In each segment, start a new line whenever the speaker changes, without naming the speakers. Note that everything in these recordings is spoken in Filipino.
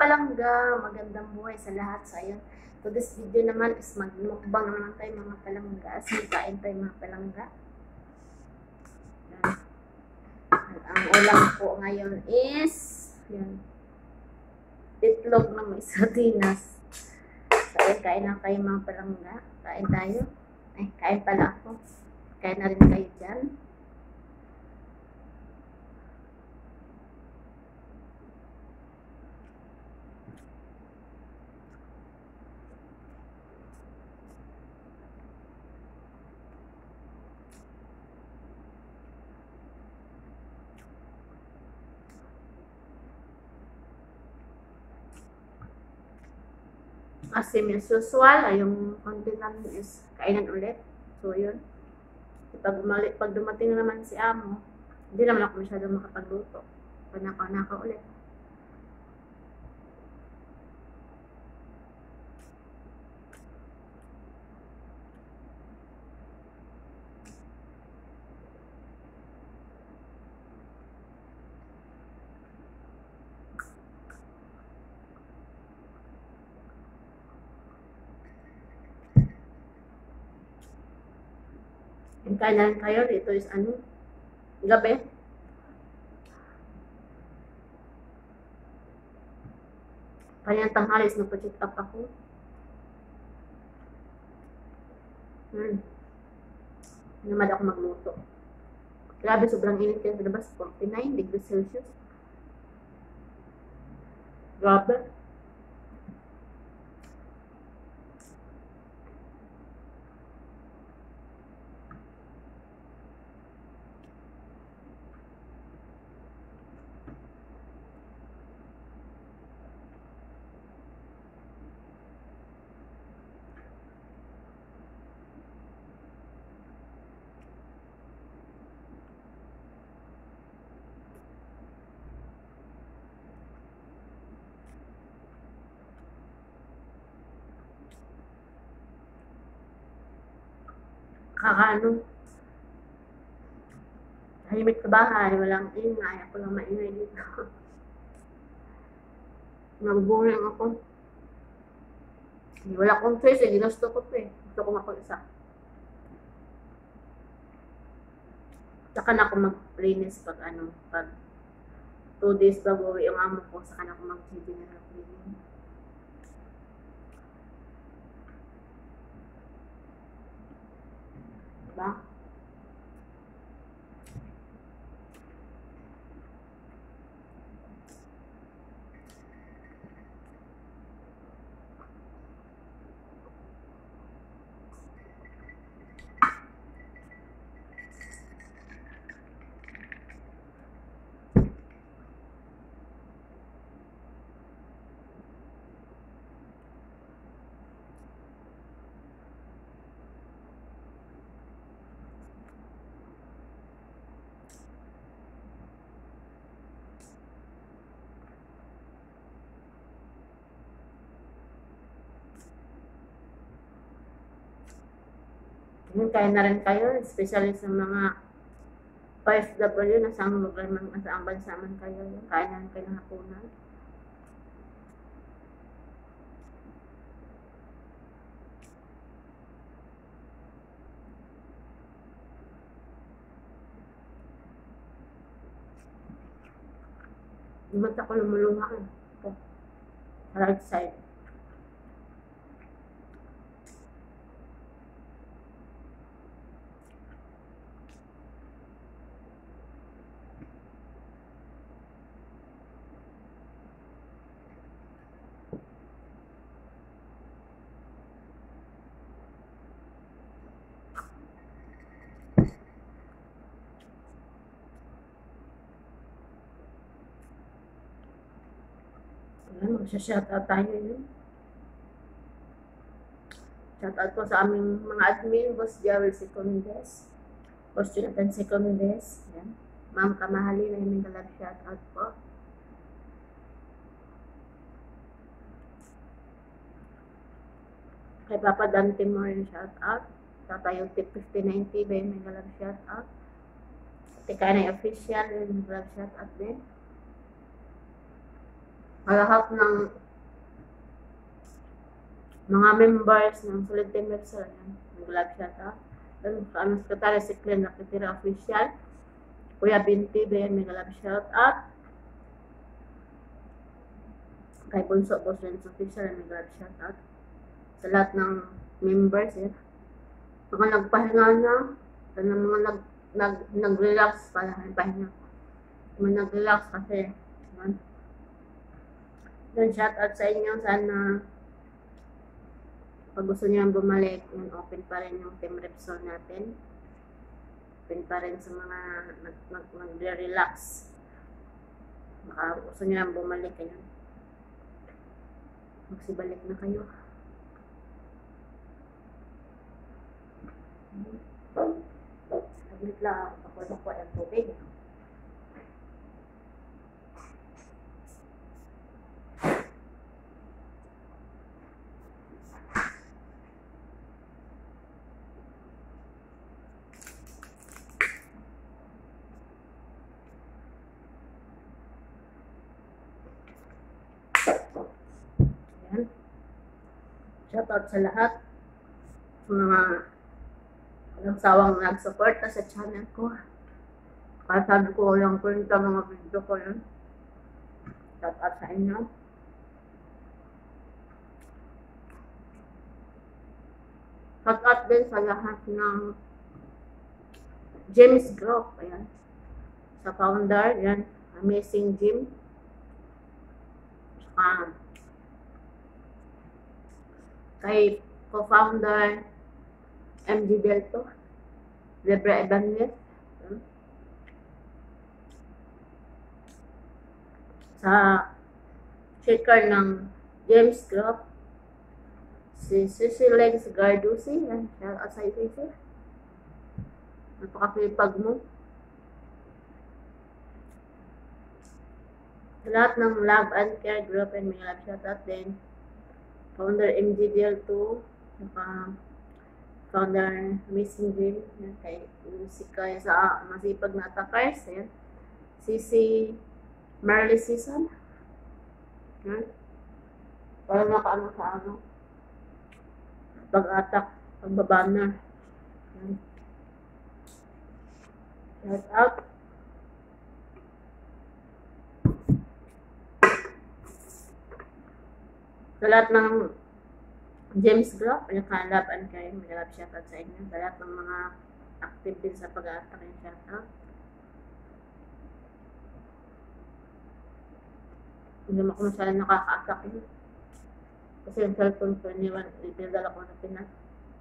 palangga, magandang buhay sa lahat. So, ayun. So, this video naman is magmukbang naman tayo mga palangga. Kain tayo mga palangga. Yan. Ang ulam po ngayon is yan, itlog na may sardinas. So, ayun, kain na kayo mga palangga. Kain tayo. Ay, kain pala ako. Kain na rin kayo dyan. Asim as usual, ay yung konti namin is kainan ulit. So, yun. Pag dumating naman si Amo, hindi naman ako masyadong makapagluto. Panaka ulit. Yung kainan kayo, dito is ano, gabi. Kanyang tanghalis, nagpa-check up ako. Namad ako magluto. Grabe, sobrang init yan sa labas, 49 degrees Celsius. Grabe. Kakaano, tahimik sa bahay, walang ingay, ako lang maingay dito. Nagburing ako. Wala akong choice, ginusto ko pa eh. Gusto ko mag-isa. Saka na ako mag-cleanse pag 2 days bago uwi yung amo ko, saka na ako mag-general cleaning. Diba? Kain na rin kayo, especially sa mga OFW na sa lugar man, sa ang bansa man kayo. Kain na rin kayo ng hapunan. Yung mata ko lumulunga eh. Ito. Right side. Magsha-shoutout tayo yun. Shoutout ko sa aming mga admin, Boss Jarrell Secondes, Boss Jonathan Secondes, yan. Ma'am Kamahali na yung dalag shoutout po. Kay Papa Dante mo rin shoutout. Tatayong tip 5090 ba yung dalag shoutout. Tika na yung official, yung dalag shoutout din. lahat ng mga members ng Solid Team Repsol, nag-love shoutout. Then, sa aming sekretary, si Glenn Nakitira Official, Kuya Binti, Ben, may love shoutout. Kay Bunso Boswens Official, may love shoutout. Sa lahat ng members, mga nagpahinga na, sa mga nag-relax para pahinga. Mga nag-relax kasi, yun, shoutout sa inyo, sana pag gusto niyo bumalik, yun, open pa rin yung Team Repsol natin. Open pa rin sa mga nag-relax. Baka gusto niyo bumalik, yun. Magsibalik na kayo. Saglit lang, ako ang tubig. Ayan. Shoutout sa lahat. Sa mga walang sawang nag-support sa channel ko. Kaya sabi ko walang kwenta mga video ko yun. Shoutout sa inyo. Shoutout din sa lahat ng James Group. Ayan. Sa founder, yan. Amazing Jim. Kay co-founder MD Delto, Debra Ibanez, sa checker ng James Group, si Cecilex Gardusi, yan, shout out sa Ceci. Napakapipag mo. Sa lahat ng Love and Care Group and may love shout out din. Founder MGDL2, saka founder Missing Dream, yan, kay musika sa masipag na attackers, yan. CC Marley Season, yan. Para nakaano sa ano, pag-attack, pagbabanner, yan. Shout out. Sa lahat ng James Group, yung ka-love and care, may love shoutout sa inyo. Sa lahat ng mga active din sa pag-attack, yung shoutout. Hindi mo ako masyadong nakaka-attack yun. Kasi yung cellphone ko, ipinadala ko na Pinas.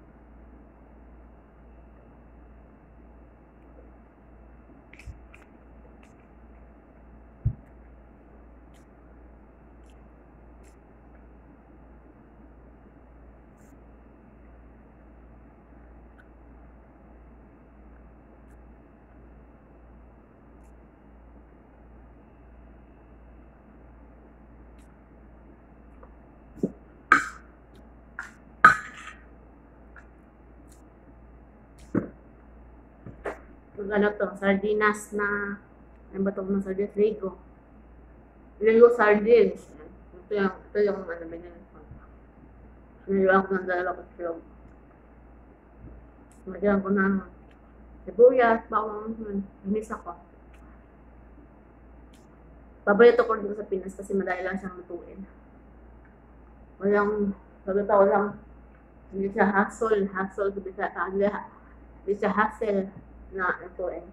Ano to, sardinas na, ano ba itong sardinas? Lego. Lego sardines. Ito yung ano ba yun. Siniliwan ko ng dalawa ko silog. Nagyan ko ng sibuyas, bawang, hinis ako. Paborito ko dito sa Pinas kasi madali lang siyang lutuin. Walang, hindi siya hassle, hindi siya hassle na lutuin.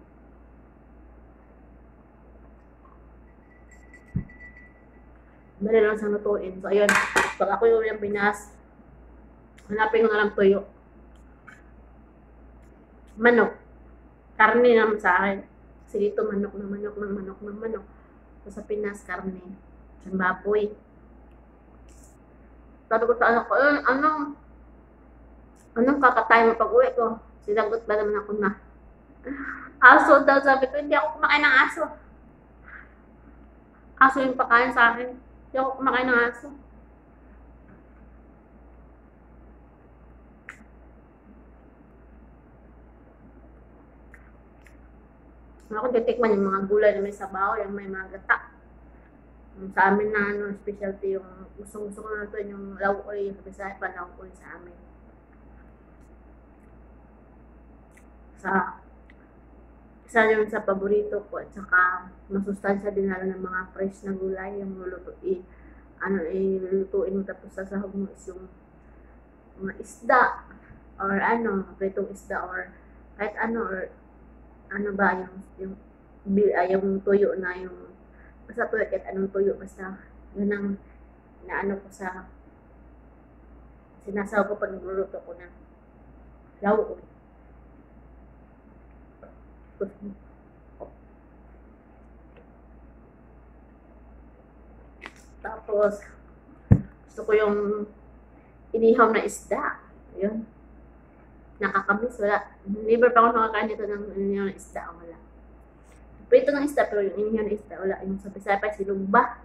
Madali lang siyang lutuin. So, ayun, pag ako yung Pinas, hanapin ko na lang tuyo. Manok. Karne naman sa akin. Kasi dito manok. So, sa Pinas, karne. Siyang baboy. Sabi ko sa anak ko, anong kakatayin mo pag-uwi ko? Sinagot ba naman ako na? Aso daw, sabi ko, hindi ako kumakain ng aso. Aso yung pakain sa akin. Hindi ako kumakain ng aso. Ako titikman yung mga gulay na may sabaw, yung may mga gata. Sa amin na ano, specialty yung gusto ko na ito yung lauoy, yung Bisaya pa lauoy sa amin. Isa yun sa paborito ko at saka masustansya din lalo ng mga fresh na gulay yung lulutuin mo tapos sasahog mo is yung mga isda or pritong isda or kahit or ba yung tuyo na yung basta tuyo kahit anong tuyo basta yun ang ko sa sinasaw ko pag nagluluto ko ng lauoy. Tapos gusto ko yung inihaw na isda. Yun. Nakakamiss. Wala. Never pa ako nakakain dito ng inihaw na isda. Wala. Prito ng isda, pero yung inihaw na isda, wala. Yung sa Bisaya pa, silumba.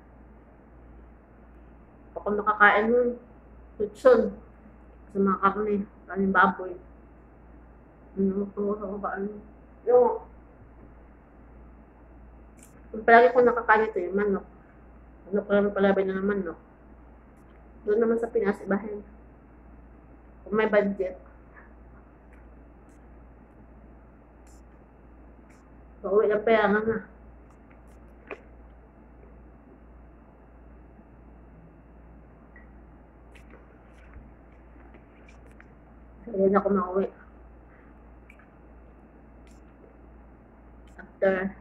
Ako makakain nun. Tutsun. Sa mga karne. Kanin baboy. Yung palagi ko nakakain ito, yung manok. Palabay na ng manok. Doon naman sa Pinas, ibahin. Kung may budget. Pauwi ng pera na. Kaya na ako mauwi. After,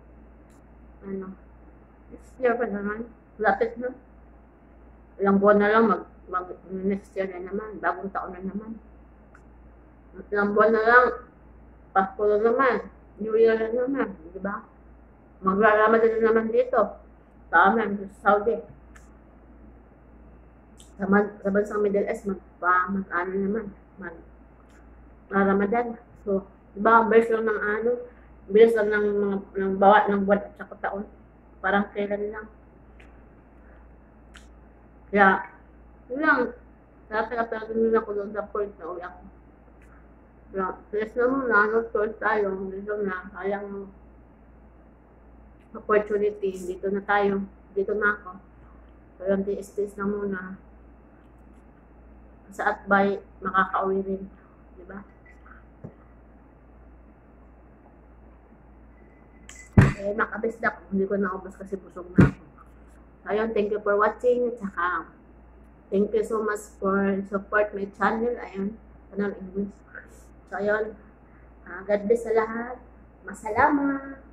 next year pa naman. Lapit na. Ilang buwan na lang, next year na naman. Bagong taon na naman. Ilang buwan na lang, Pasko na naman. New Year na naman. Diba? Magraramadan na naman dito. Sa amin, sa Saudi. Sa bansang Middle East, Ramadan. So, diba, version ng bilis lang ng bawat ng buwan at saka taon. Parang kailan lang. Kaya, yun lang. Talaga din ako doon sa point na uwi ako. Kaya, please na muna, choice tayo. Dito na, sayang opportunity. Dito na tayo. Dito na ako. Kaya, tiis-tiis na muna. Sa Atbay, makakauwi rin. Diba? Makabisdak. Hindi ko naubos kasi busog na ako. Ayun, thank you for watching. At saka, thank you so much for support my channel. Ayun, channel English. So, ayun, God bless sa lahat. Masalamat.